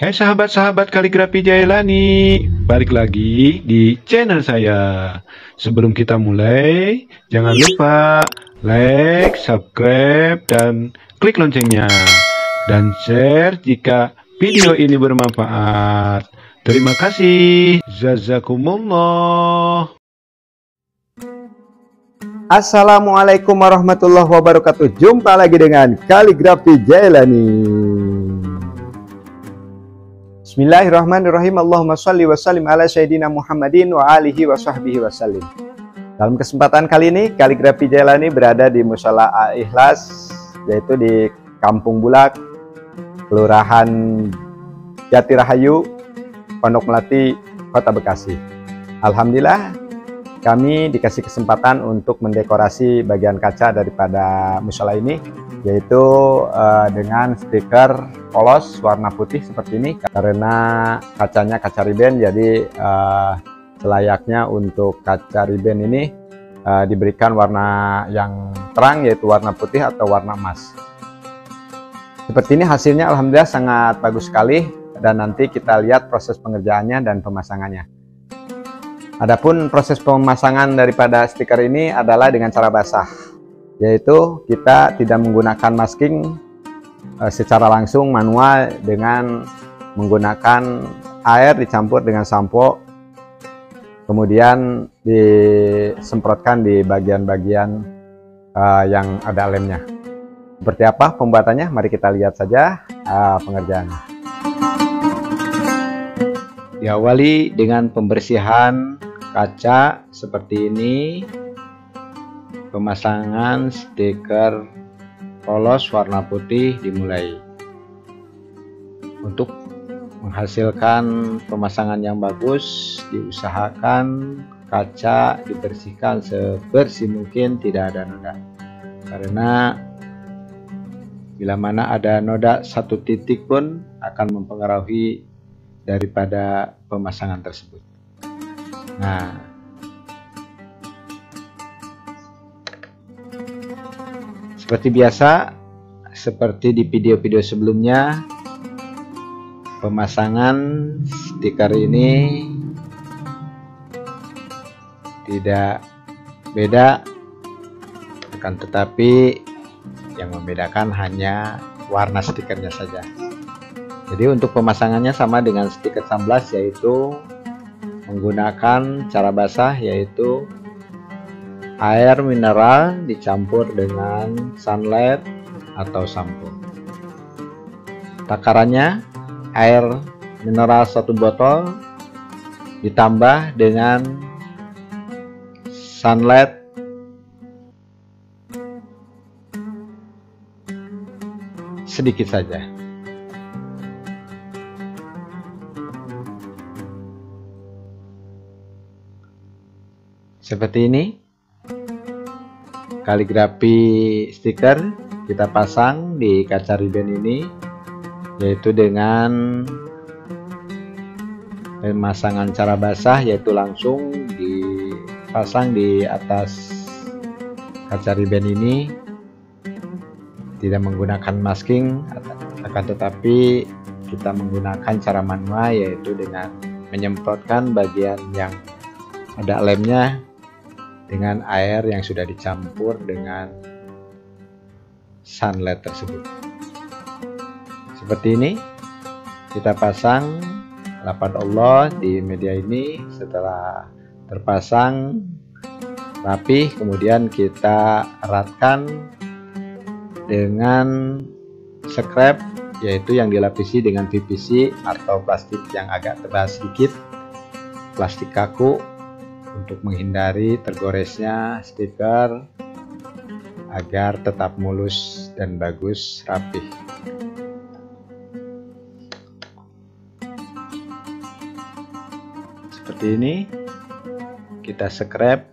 Hai sahabat-sahabat Kaligrafi Jailani, balik lagi di channel saya. Sebelum kita mulai, jangan lupa like, subscribe, dan klik loncengnya. Dan share jika video ini bermanfaat. Terima kasih. Jazakumullah. Assalamualaikum warahmatullahi wabarakatuh. Jumpa lagi dengan Kaligrafi Jailani. Bismillahirrahmanirrahim. Allahumma sholli wa sallim ala sayyidina Muhammadin wa alihi wa sahbihi wa sallim. Dalam kesempatan kali ini, Kaligrafi Jailani berada di Mushola Al-Ikhlas, yaitu di Kampung Bulak, Kelurahan Jatirahayu, Pondok Melati, Kota Bekasi. Alhamdulillah, kami dikasih kesempatan untuk mendekorasi bagian kaca daripada mushola ini, yaitu dengan stiker polos warna putih seperti ini, karena kacanya kaca riben. Jadi selayaknya untuk kaca riben ini diberikan warna yang terang, yaitu warna putih atau warna emas. Seperti ini hasilnya, alhamdulillah sangat bagus sekali, dan nanti kita lihat proses pengerjaannya dan pemasangannya. Adapun proses pemasangan daripada stiker ini adalah dengan cara basah, yaitu kita tidak menggunakan masking secara langsung manual dengan menggunakan air dicampur dengan sampo, kemudian disemprotkan di bagian-bagian yang ada lemnya. Seperti apa pembuatannya? Mari kita lihat saja pengerjaannya. Diawali dengan pembersihan kaca seperti ini, pemasangan stiker polos warna putih dimulai. Untuk menghasilkan pemasangan yang bagus, diusahakan kaca dibersihkan sebersih mungkin, tidak ada noda, karena bila mana ada noda satu titik pun akan mempengaruhi daripada pemasangan tersebut. Nah, seperti biasa, seperti di video-video sebelumnya, pemasangan stiker ini tidak beda, akan tetapi yang membedakan hanya warna stikernya saja. Jadi untuk pemasangannya sama dengan stiker sunblast, yaitu menggunakan cara basah, yaitu air mineral dicampur dengan sunlight atau sampo. Takarannya air mineral 1 botol ditambah dengan sunlight sedikit saja. Seperti ini kaligrafi stiker kita pasang di kaca riben ini, yaitu dengan pemasangan cara basah, yaitu langsung dipasang di atas kaca riben ini, tidak menggunakan masking, akan tetapi kita menggunakan cara manual, yaitu dengan menyemprotkan bagian yang ada lemnya dengan air yang sudah dicampur dengan sunlight tersebut. Seperti ini kita pasang lafaz Allah di media ini. Setelah terpasang rapi, kemudian kita eratkan dengan scrap, yaitu yang dilapisi dengan PVC atau plastik yang agak tebal sedikit, plastik kaku, untuk menghindari tergoresnya stiker agar tetap mulus dan bagus, rapih. Seperti ini kita scrap,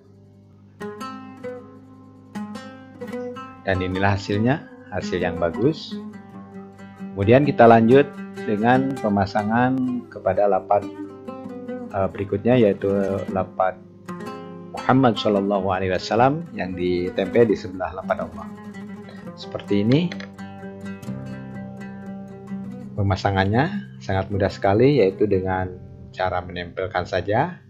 dan inilah hasilnya, hasil yang bagus. Kemudian kita lanjut dengan pemasangan kepada lafaz berikutnya, yaitu lafaz Muhammad Shallallahu Alaihi Wasallam yang ditempel di sebelah lafaz Allah. Seperti ini pemasangannya. Sangat mudah sekali, yaitu dengan cara menempelkan saja.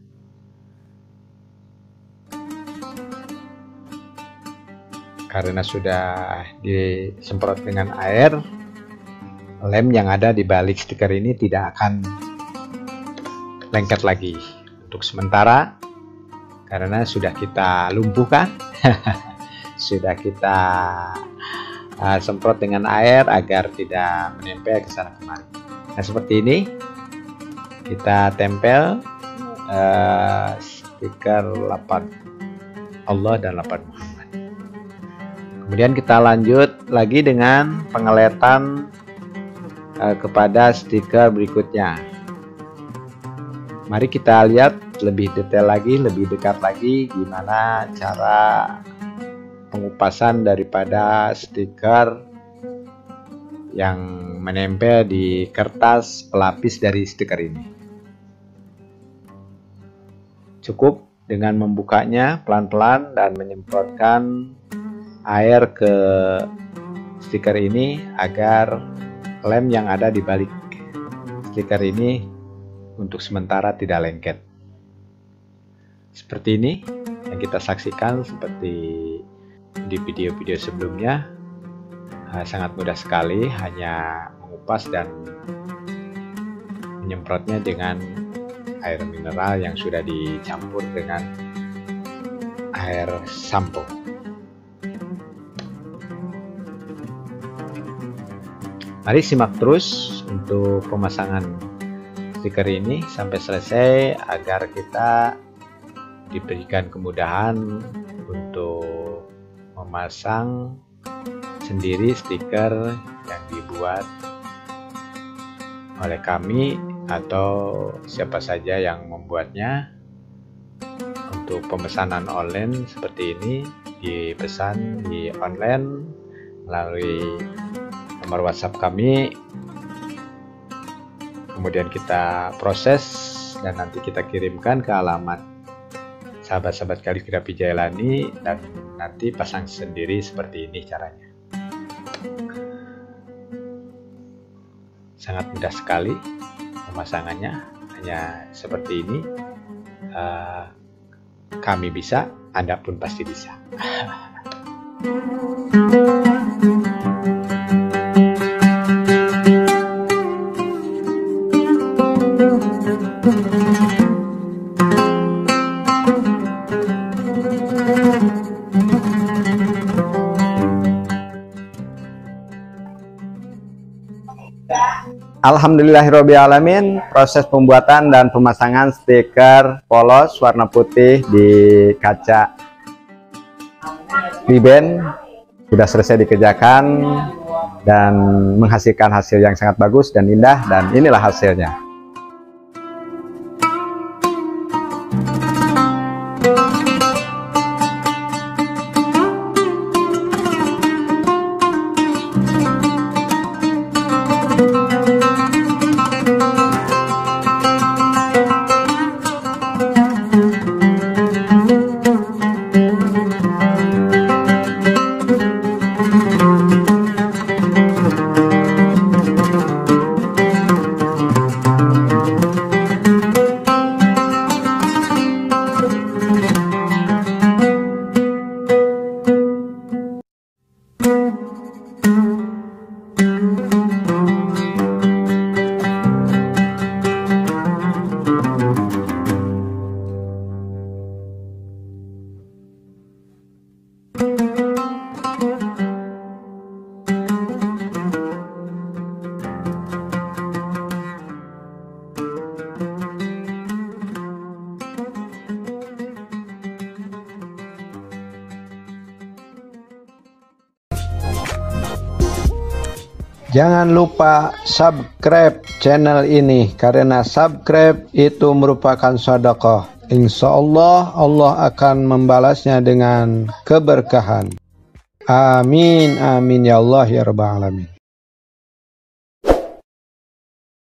Karena sudah disemprot dengan air, lem yang ada di balik stiker ini tidak akan lengket lagi untuk sementara, karena sudah kita lumpuhkan. Sudah kita semprot dengan air agar tidak menempel ke sana kemari. Nah, seperti ini kita tempel stiker lapan Allah dan lapan Muhammad. Kemudian kita lanjut lagi dengan pengeletan kepada stiker berikutnya. Mari kita lihat lebih detail lagi, lebih dekat lagi gimana cara pengupasan daripada stiker yang menempel di kertas pelapis dari stiker ini. Cukup dengan membukanya pelan-pelan dan menyemprotkan air ke stiker ini agar lem yang ada di balik stiker ini untuk sementara tidak lengket. Seperti ini yang kita saksikan seperti di video-video sebelumnya. Sangat mudah sekali, hanya mengupas dan menyemprotnya dengan air mineral yang sudah dicampur dengan air sampo. Mari simak terus untuk pemasangan stiker ini sampai selesai agar kita diberikan kemudahan untuk memasang sendiri stiker yang dibuat oleh kami atau siapa saja yang membuatnya. Untuk pemesanan online seperti ini dipesan di online melalui nomor WhatsApp kami, kemudian kita proses dan nanti kita kirimkan ke alamat sahabat-sahabat Kaligrafi Jailani dan nanti pasang sendiri. Seperti ini caranya. Sangat mudah sekali pemasangannya, hanya seperti ini. Kami bisa, Anda pun pasti bisa. Alhamdulillahirrahmanirrahim. Proses pembuatan dan pemasangan stiker polos warna putih di kaca ribbon sudah selesai dikerjakan dan menghasilkan hasil yang sangat bagus dan indah, dan inilah hasilnya. Jangan lupa subscribe channel ini, karena subscribe itu merupakan sedekah. Insya Allah, Allah akan membalasnya dengan keberkahan. Amin, amin ya Allah ya Rabbal Alamin.